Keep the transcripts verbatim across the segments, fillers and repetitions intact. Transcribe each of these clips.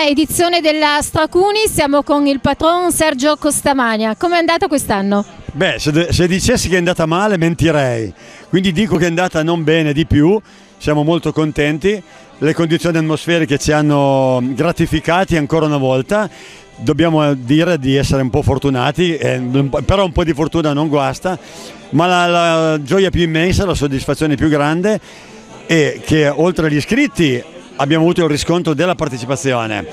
settima edizione della Stracuni, siamo con il patron Sergio Costamagna. Come è andata quest'anno? Beh, se, se dicessi che è andata male mentirei, quindi dico che è andata non bene di più, siamo molto contenti, le condizioni atmosferiche ci hanno gratificati ancora una volta, dobbiamo dire di essere un po' fortunati, eh, però un po' di fortuna non guasta, ma la, la gioia più immensa, la soddisfazione più grande è che oltre agli iscritti abbiamo avuto il riscontro della partecipazione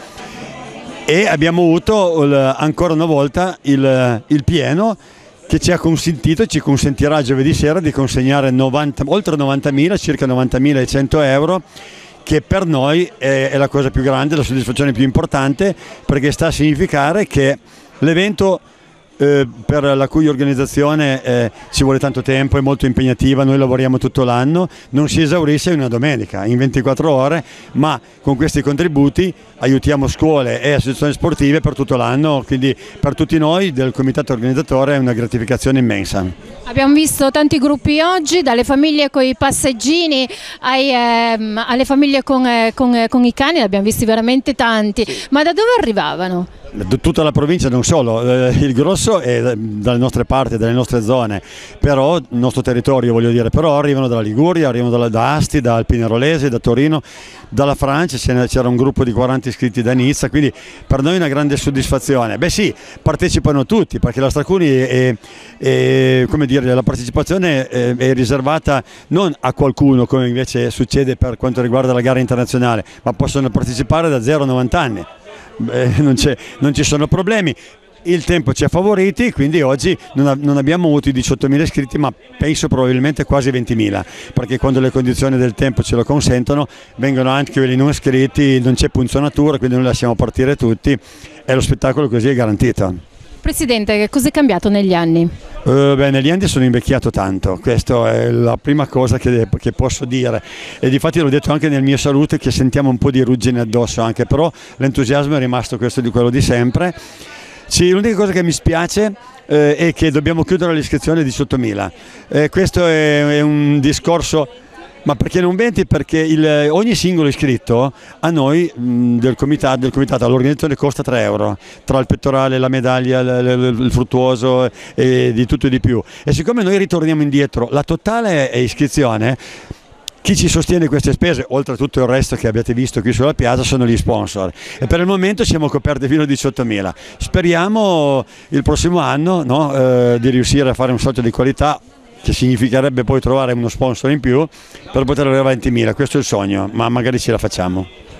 e abbiamo avuto il, ancora una volta il, il pieno che ci ha consentito e ci consentirà giovedì sera di consegnare novanta, oltre novantamila, circa novantamila cento euro, che per noi è, è la cosa più grande, la soddisfazione più importante, perché sta a significare che l'evento eh, per la cui organizzazione eh, ci vuole tanto tempo, è molto impegnativa, noi lavoriamo tutto l'anno, non si esaurisce in una domenica, in ventiquattro ore, ma con questi contributi aiutiamo scuole e associazioni sportive per tutto l'anno, quindi per tutti noi del comitato organizzatore è una gratificazione immensa. Abbiamo visto tanti gruppi oggi, dalle famiglie con i passeggini ai, ehm, alle famiglie con, eh, con, con i cani, ne abbiamo visti veramente tanti, ma da dove arrivavano? Tutta la provincia, non solo, il grosso è dalle nostre parti, dalle nostre zone, però il nostro territorio voglio dire, però arrivano dalla Liguria, arrivano da, da Asti, da Alpinerolese, da Torino, dalla Francia, c'era un gruppo di quaranta iscritti da Nizza, quindi per noi è una grande soddisfazione. Beh sì, partecipano tutti, perché la Stracuni è, è, come dire, la partecipazione è, è riservata non a qualcuno come invece succede per quanto riguarda la gara internazionale, ma possono partecipare da zero a novanta anni. Beh, non, non ci sono problemi, il tempo ci ha favoriti, quindi oggi non, non abbiamo avuto i diciottomila iscritti, ma penso probabilmente quasi ventimila, perché quando le condizioni del tempo ce lo consentono vengono anche quelli non iscritti, non c'è punzonatura, quindi noi lasciamo partire tutti e lo spettacolo così è garantito. Presidente, che cosa è cambiato negli anni? Uh, beh, negli anni sono invecchiato tanto, questa è la prima cosa che, che posso dire, e difatti l'ho detto anche nel mio saluto che sentiamo un po' di ruggine addosso anche, però l'entusiasmo è rimasto questo di quello di sempre. Sì, l'unica cosa che mi spiace eh, è che dobbiamo chiudere l'iscrizione a diciottomila, eh, questo è, è un discorso. Ma perché non venti? Perché il, ogni singolo iscritto a noi mh, del comitato, del comitato all'organizzazione costa tre euro, tra il pettorale, la medaglia, il, il fruttuoso e di tutto e di più. E siccome noi ritorniamo indietro, la totale iscrizione, chi ci sostiene queste spese, oltre a tutto il resto che abbiate visto qui sulla piazza, sono gli sponsor. E per il momento siamo coperti fino a diciottomila. Speriamo il prossimo anno, no, eh, di riuscire a fare un salto di qualità, che significherebbe poi trovare uno sponsor in più per poter arrivare a ventimila, questo è il sogno, ma magari ce la facciamo.